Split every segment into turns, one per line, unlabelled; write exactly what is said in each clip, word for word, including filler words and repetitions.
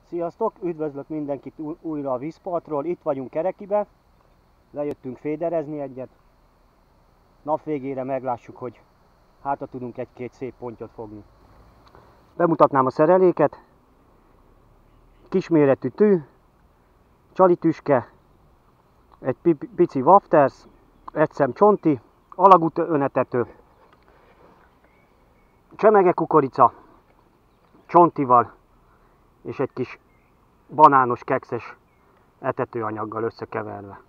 Sziasztok! Üdvözlök mindenkit újra a vízpartról. Itt vagyunk Kerekibe. Lejöttünk féderezni egyet. Nap végére meglássuk, hogy hátra tudunk egy-két szép pontyot fogni. Bemutatnám a szereléket. Kisméretű tű, csalitüske, egy pici wafters, egy szem csonti, alagút önetető, csemege kukorica, csontival és egy kis banános kekszes etetőanyaggal összekeverve.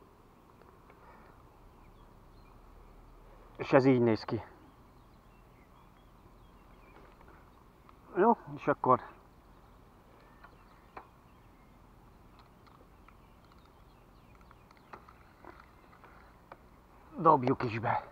És ez így néz ki. Jó, és akkor dobjuk is be.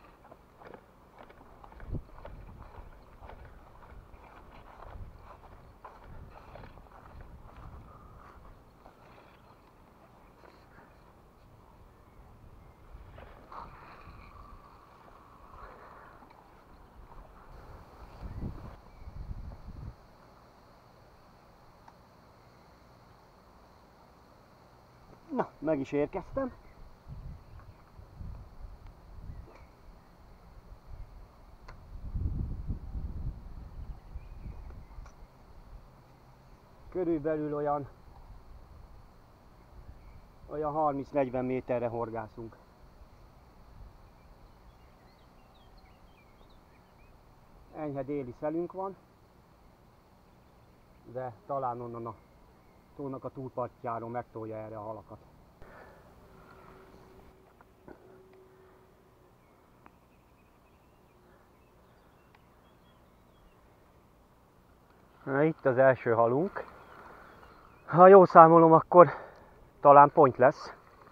Na, meg is érkeztem. Körülbelül olyan, olyan harminc-negyven méterre horgászunk. Enyhe déli szelünk van, de talán onnan a tónak a túlpartjáról megtolja erre a halakat. Na, itt az első halunk. Ha jól számolom, akkor talán ponty lesz.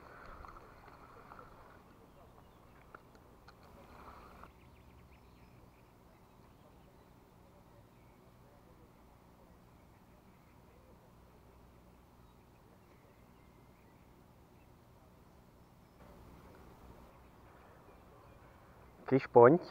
Kis ponty.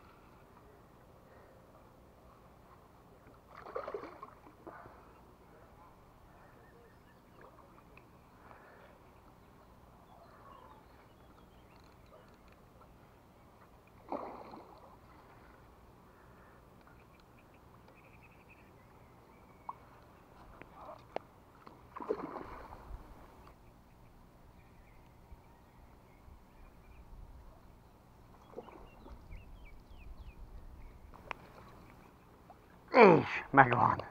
És megvan.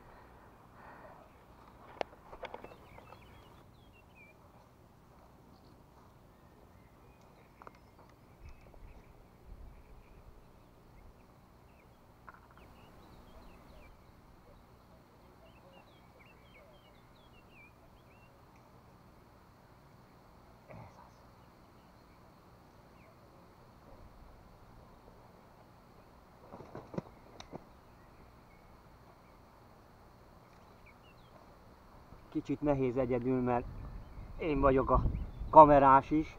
Kicsit nehéz egyedül, mert én vagyok a kamerás is.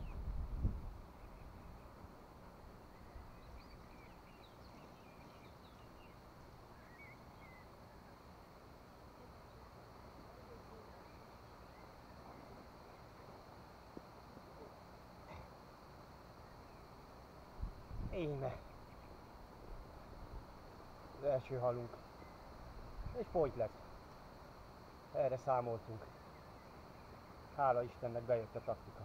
Íme. Az első halunk. És ponty lett. Erre számoltunk. Hála Istennek bejött a taktika.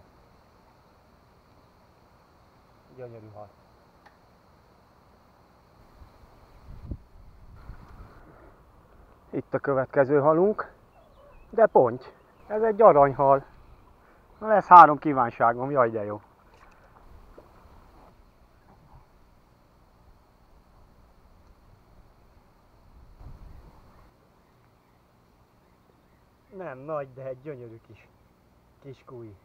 Gyönyörű hal. Itt a következő halunk, de ponty. Ez egy aranyhal. Lesz három kívánságom, jaj de jó. Nem nagy, de egy gyönyörű kis, kis kúj.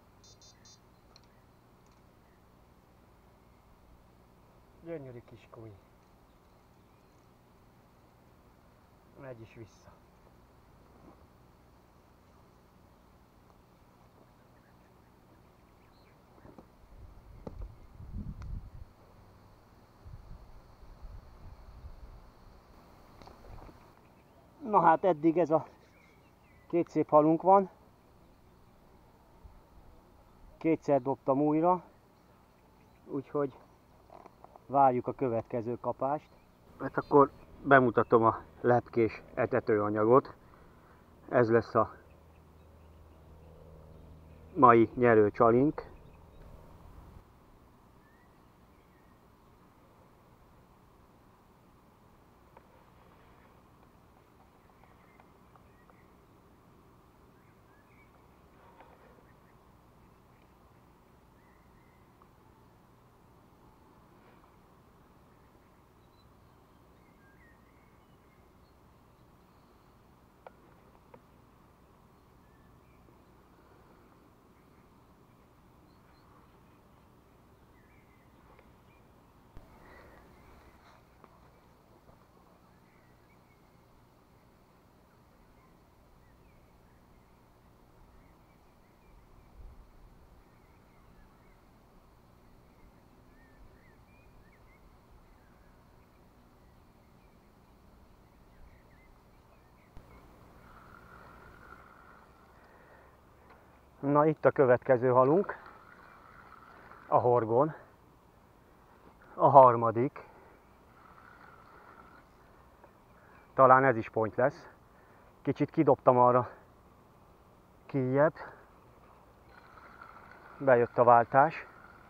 Gyönyörű kis kúj. Megy is vissza. Na hát eddig ez a Két szép halunk van. Kétszer dobtam újra, úgyhogy várjuk a következő kapást. Hát akkor bemutatom a lepkés etetőanyagot. Ez lesz a mai nyerő csalink. Na, itt a következő halunk, a horgon, a harmadik, talán ez is pont lesz, kicsit kidobtam arra kijjebb, bejött a váltás.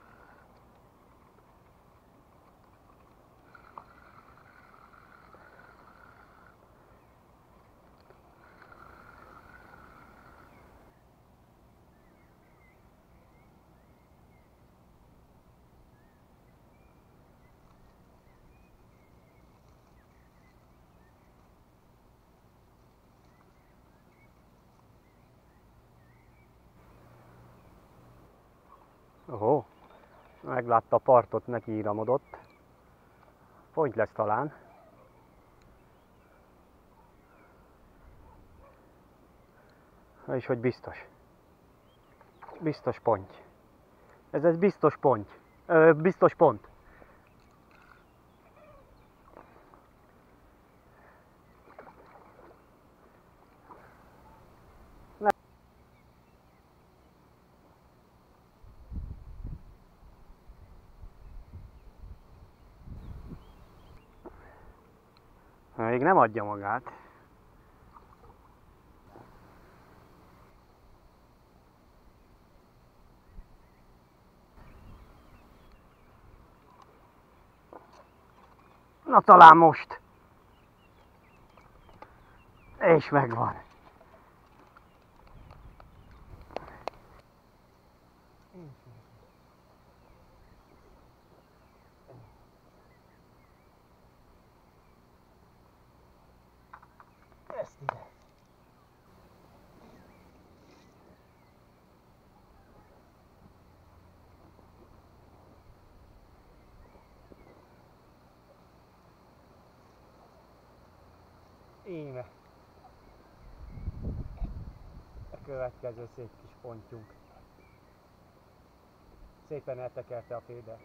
Ohó, meglátta a partot, neki íramodott. Pont lesz talán. És hogy biztos. Biztos pont. Ez egy biztos pont. Ö, biztos pont. Még nem adja magát. Na talán most. És megvan. Ezt ide. Íme. A következő szép kis pontjunk. Szépen eltekerte a fédert.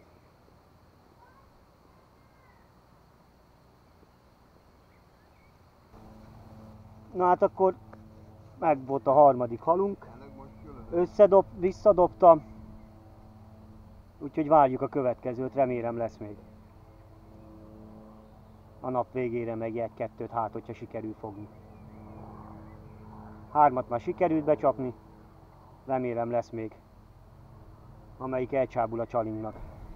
Na hát akkor meg volt a harmadik halunk. Összedob, visszadobtam. Úgyhogy várjuk a következőt, remélem lesz még. A nap végére meg egy-kettőt, hát hogyha sikerül fogni. Hármat már sikerült becsapni, remélem lesz még, amelyik elcsábul a csalinknak.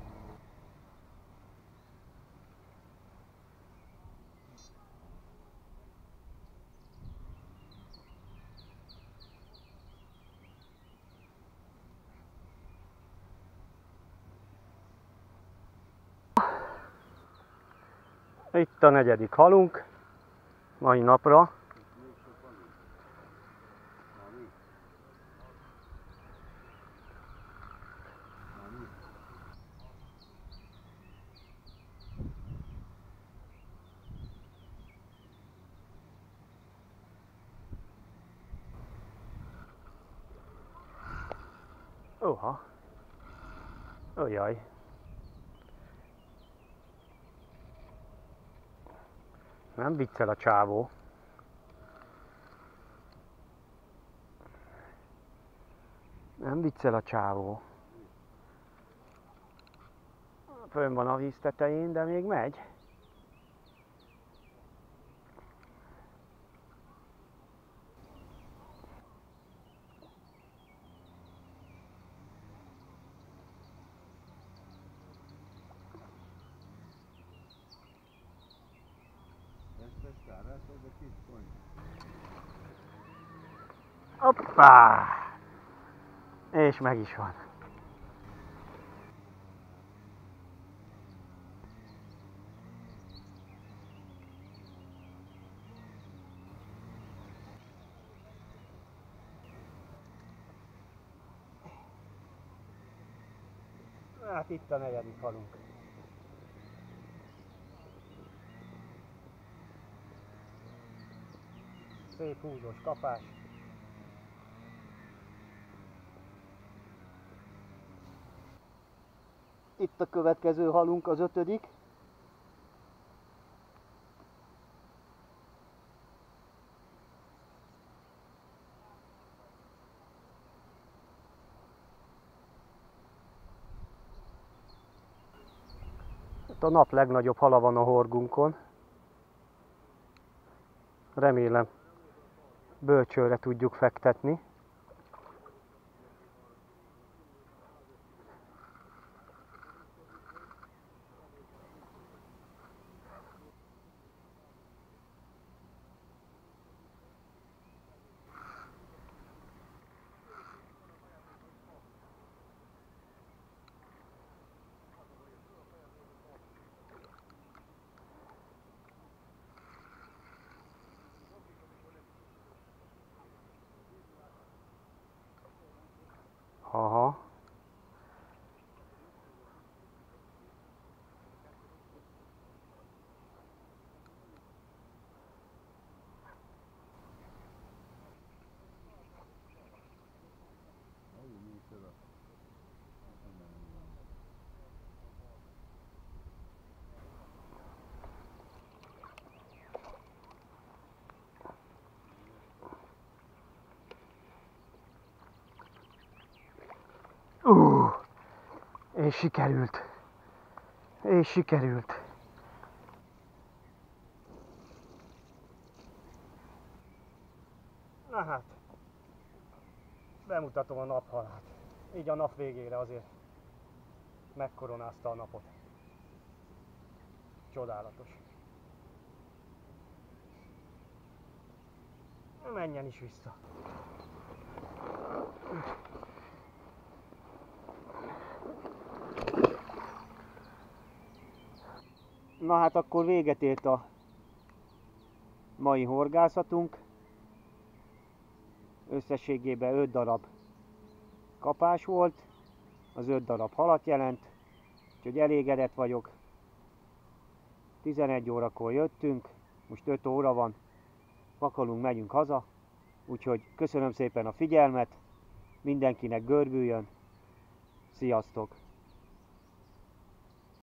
Itt a negyedik halunk, mai napra. Oha. Ojjaj. Nem viccel a csávó. Nem viccel a csávó. Fönn van a víz tetején, de még megy. Hoppá! És meg is van. Hát itt a negyedik halunk. Szép húzós kapás. Itt a következő halunk, az ötödik. Itt a nap legnagyobb hala van a horgunkon. Remélem bölcsőre tudjuk fektetni. Aha. Uh, és sikerült. És sikerült. Na hát, bemutatom a naphalát. Így a nap végére azért megkoronázta a napot. Csodálatos. Menjen is vissza. Na hát akkor véget ért a mai horgászatunk. Összességében öt darab kapás volt, az öt darab halat jelent, úgyhogy elégedett vagyok. tizenegy órakor jöttünk, most öt óra van, pakolunk, megyünk haza, úgyhogy köszönöm szépen a figyelmet, mindenkinek görbüljön, sziasztok!